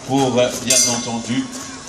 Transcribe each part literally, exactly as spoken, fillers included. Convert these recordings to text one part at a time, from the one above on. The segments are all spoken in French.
pour, bien entendu,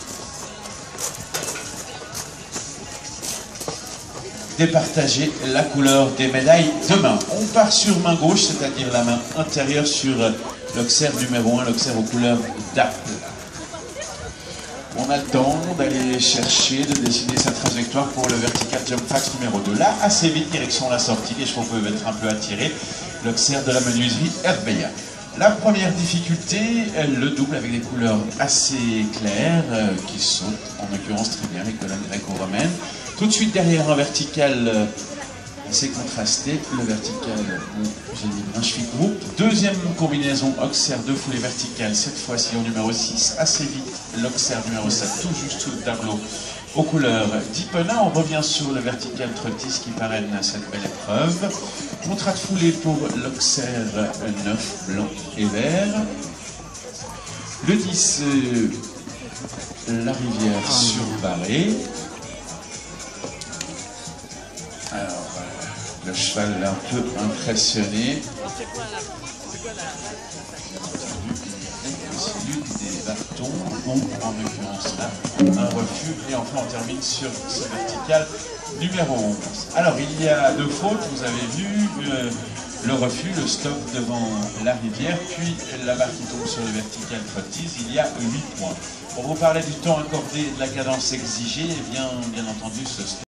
départager la couleur des médailles de main. On part sur main gauche, c'est-à-dire la main intérieure sur l'Auxerre numéro un, l'Auxerre aux couleurs d'Arc. On a le temps d'aller chercher, de décider sa trajectoire pour le vertical jump fax numéro deux. Là, assez vite, direction la sortie, les chevaux peuvent être un peu attirés. L'Auxerre de la menuiserie R B A. La première difficulté, le double avec des couleurs assez claires, euh, qui sautent, en l'occurrence très bien, les colonnes gréco-romaines. Tout de suite derrière un vertical euh, assez contrasté, le vertical, bon, j'ai mis un cheville groupe. Deuxième combinaison, Auxerre deux foulées verticales, cette fois-ci au numéro six, assez vite, l'Auxerre numéro sept, tout juste sous le tableau, aux couleurs d'Ipena. On revient sur le vertical trottis qui parraine cette belle épreuve. Contrat de foulée pour l'Auxerre neuf, blanc et vert. Le dix, euh, la rivière sur Barré. Alors, euh, le cheval est un peu impressionné. Des bâtons, ou en l'occurrence là, un refus. Et enfin, on termine sur ce vertical numéro onze. Alors, il y a deux fautes, vous avez vu, euh, le refus, le stop devant la rivière, puis la barre qui tombe sur le vertical trottis, il y a huit points. Pour vous parler du temps accordé et de la cadence exigée, et bien, bien entendu, ce stop